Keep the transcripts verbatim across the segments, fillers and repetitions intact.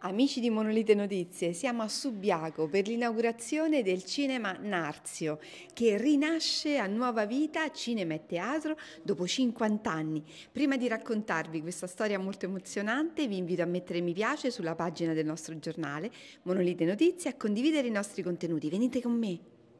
Amici di Monolite Notizie, siamo a Subiaco per l'inaugurazione del Cinema Narzio, che rinasce a nuova vita, cinema e teatro, dopo cinquanta anni. Prima di raccontarvi questa storia molto emozionante, vi invito a mettere mi piace sulla pagina del nostro giornale Monolite Notizie e a condividere i nostri contenuti. Venite con me!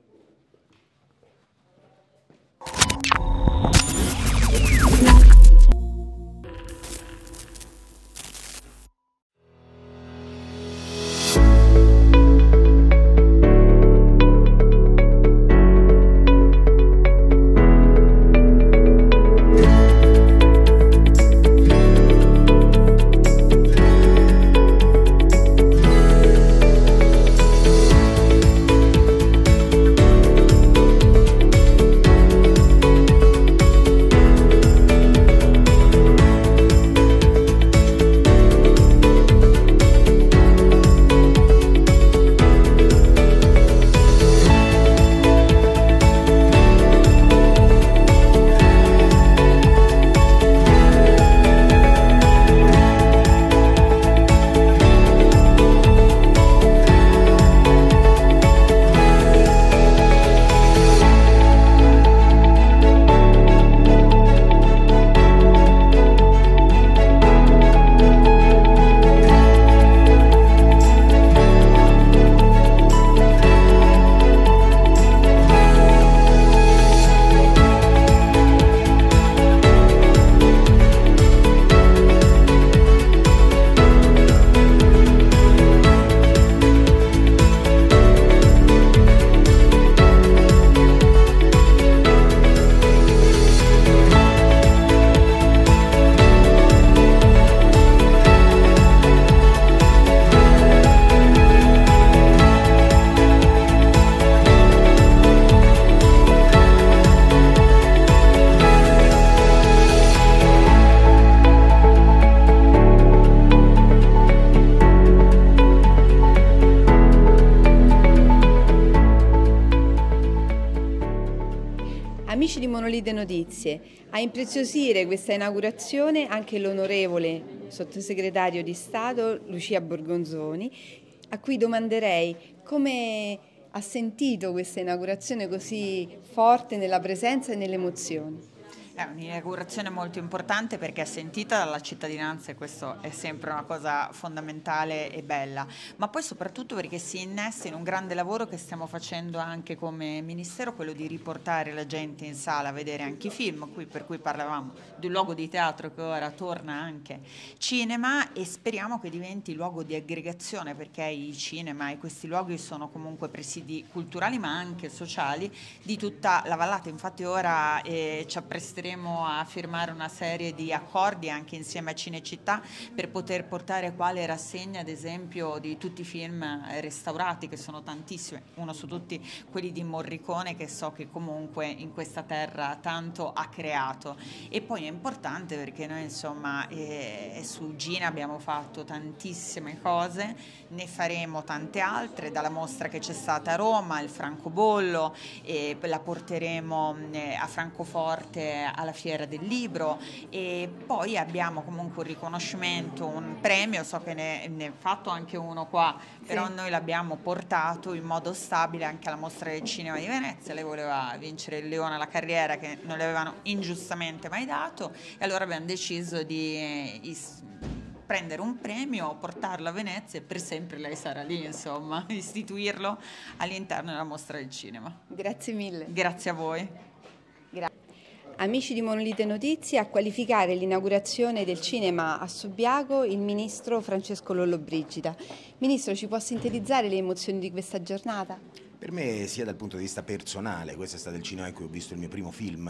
Amici di Monolite Notizie, a impreziosire questa inaugurazione anche l'onorevole sottosegretario di Stato Lucia Borgonzoni, a cui domanderei come ha sentito questa inaugurazione così forte nella presenza e nelle emozioni. È un'inaugurazione molto importante perché è sentita dalla cittadinanza e questo è sempre una cosa fondamentale e bella, ma poi soprattutto perché si innesta in un grande lavoro che stiamo facendo anche come Ministero, quello di riportare la gente in sala a vedere anche i film, qui, per cui parlavamo di un luogo di teatro che ora torna anche cinema e speriamo che diventi luogo di aggregazione, perché i cinema e questi luoghi sono comunque presidi culturali ma anche sociali di tutta la vallata. Infatti ora eh, ci appresteremo a firmare una serie di accordi anche insieme a Cinecittà per poter portare quale rassegna ad esempio di tutti i film restaurati, che sono tantissimi, uno su tutti quelli di Morricone, che so che comunque in questa terra tanto ha creato. E poi è importante perché noi insomma eh, su Gina abbiamo fatto tantissime cose, ne faremo tante altre, dalla mostra che c'è stata a Roma, il francobollo, e la porteremo eh, a Francoforte alla Fiera del Libro, e poi abbiamo comunque un riconoscimento, un premio, so che ne, ne è fatto anche uno qua, però sì, noi l'abbiamo portato in modo stabile anche alla Mostra del Cinema di Venezia. Lei voleva vincere il Leone alla Carriera che non le avevano ingiustamente mai dato, e allora abbiamo deciso di eh, prendere un premio, portarlo a Venezia e per sempre lei sarà lì, insomma, istituirlo all'interno della Mostra del Cinema. Grazie mille. Grazie a voi. Grazie. Amici di Monolite Notizie, a qualificare l'inaugurazione del cinema a Subiaco il ministro Francesco Lollobrigida. Ministro, ci può sintetizzare le emozioni di questa giornata? Per me, sia dal punto di vista personale, questo è stato il cinema in cui ho visto il mio primo film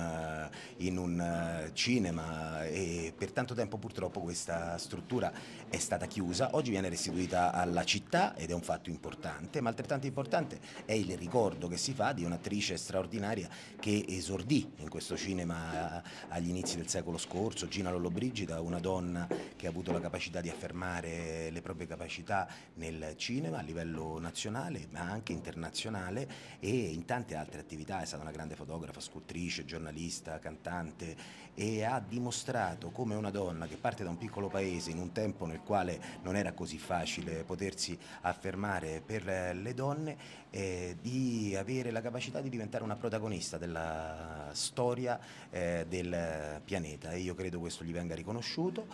in un cinema e per tanto tempo purtroppo questa struttura è stata chiusa. Oggi viene restituita alla città ed è un fatto importante, ma altrettanto importante è il ricordo che si fa di un'attrice straordinaria che esordì in questo cinema agli inizi del secolo scorso, Gina Lollobrigida, una donna che ha avuto la capacità di affermare le proprie capacità nel cinema a livello nazionale ma anche internazionale, personale e in tante altre attività. È stata una grande fotografa, scultrice, giornalista, cantante, e ha dimostrato come una donna che parte da un piccolo paese in un tempo nel quale non era così facile potersi affermare per le donne, eh, di avere la capacità di diventare una protagonista della storia eh, del pianeta, e io credo questo gli venga riconosciuto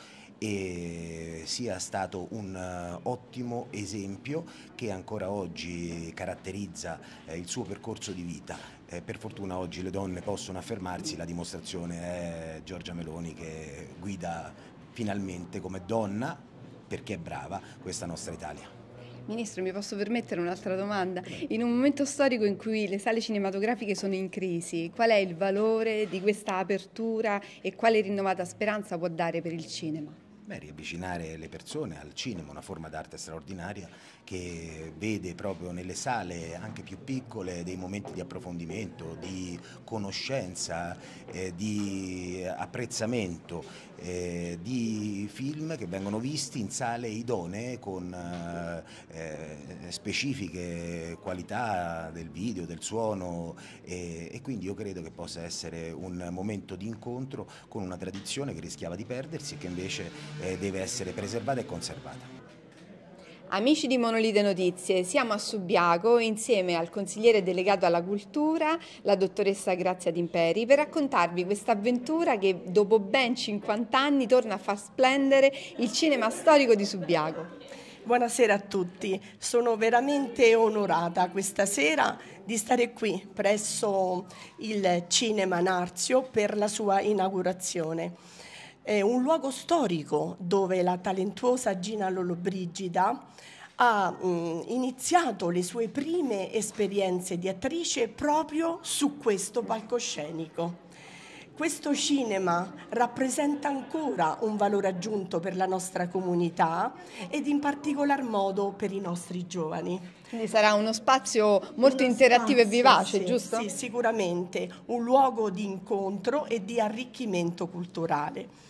e sia stato un uh, ottimo esempio che ancora oggi caratterizza eh, il suo percorso di vita. Eh, per fortuna oggi le donne possono affermarsi, la dimostrazione è Giorgia Meloni, che guida finalmente come donna, perché è brava, questa nostra Italia. Ministro, mi posso permettere un'altra domanda? In un momento storico in cui le sale cinematografiche sono in crisi, qual è il valore di questa apertura e quale rinnovata speranza può dare per il cinema? Beh, riavvicinare le persone al cinema, una forma d'arte straordinaria che vede proprio nelle sale anche più piccole dei momenti di approfondimento, di conoscenza, eh, di apprezzamento eh, di film che vengono visti in sale idonee con eh, specifiche qualità del video, del suono, e, e quindi io credo che possa essere un momento di incontro con una tradizione che rischiava di perdersi e che invece deve essere preservata e conservata. Amici di Monolite Notizie, siamo a Subiaco insieme al consigliere delegato alla cultura, la dottoressa Grazia D'Imperi, per raccontarvi questa avventura che dopo ben cinquanta anni torna a far splendere il cinema storico di Subiaco. Buonasera a tutti, sono veramente onorata questa sera di stare qui presso il Cinema Narzio per la sua inaugurazione. È un luogo storico dove la talentuosa Gina Lollobrigida ha mh, iniziato le sue prime esperienze di attrice proprio su questo palcoscenico. Questo cinema rappresenta ancora un valore aggiunto per la nostra comunità ed in particolar modo per i nostri giovani. Quindi sarà uno spazio molto Uno interattivo spazio, e vivace, sì, giusto? Sì, sicuramente, un luogo di incontro e di arricchimento culturale.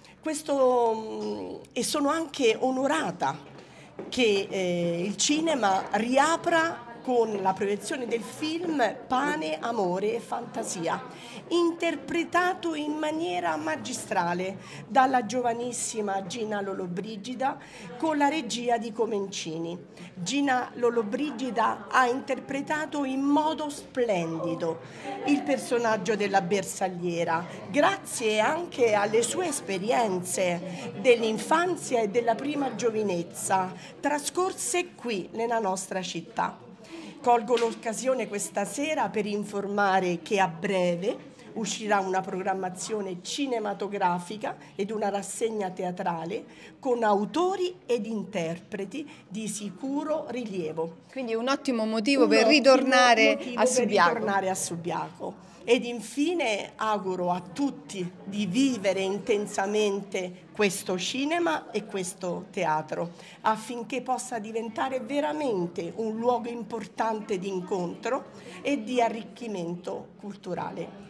Questo, e sono anche onorata che eh, il cinema riapra con la proiezione del film Pane, Amore e Fantasia, interpretato in maniera magistrale dalla giovanissima Gina Lollobrigida con la regia di Comencini. Gina Lollobrigida ha interpretato in modo splendido il personaggio della bersagliera, grazie anche alle sue esperienze dell'infanzia e della prima giovinezza trascorse qui nella nostra città. Colgo l'occasione questa sera per informare che a breve uscirà una programmazione cinematografica ed una rassegna teatrale con autori ed interpreti di sicuro rilievo. Quindi un ottimo motivo un per ritornare motivo a Subiaco. Per ritornare a Subiaco. Ed infine auguro a tutti di vivere intensamente questo cinema e questo teatro affinché possa diventare veramente un luogo importante di incontro e di arricchimento culturale.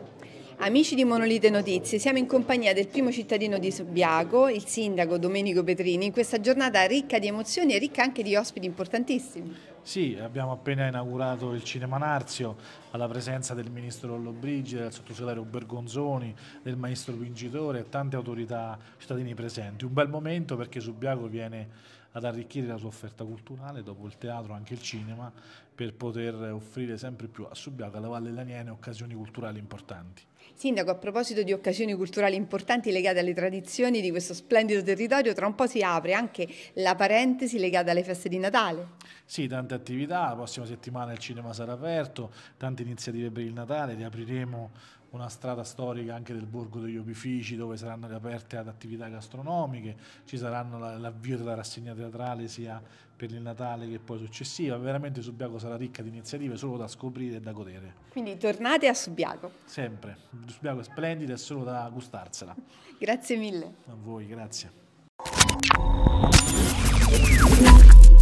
Amici di Monolite Notizie, siamo in compagnia del primo cittadino di Subiaco, il sindaco Domenico Petrini, in questa giornata ricca di emozioni e ricca anche di ospiti importantissimi. Sì, abbiamo appena inaugurato il Cinema Narzio alla presenza del ministro Lollobrigida, del sottosegretario Bergonzoni, del maestro vincitore e tante autorità cittadini presenti. Un bel momento perché Subiaco viene ad arricchire la sua offerta culturale, dopo il teatro anche il cinema, per poter offrire sempre più a Subiaco e alla Valle Laniene occasioni culturali importanti. Sindaco, a proposito di occasioni culturali importanti legate alle tradizioni di questo splendido territorio, tra un po' si apre anche la parentesi legata alle feste di Natale. Sì, tante attività, la prossima settimana il cinema sarà aperto, tante iniziative per il Natale, riapriremo una strada storica anche del Borgo degli Opifici dove saranno riaperte ad attività gastronomiche, ci saranno l'avvio della rassegna teatrale sia per il Natale che poi successiva. Veramente Subiaco sarà ricca di iniziative solo da scoprire e da godere. Quindi tornate a Subiaco. Sempre, Subiaco è splendida e solo da gustarsela. Grazie mille. A voi, grazie.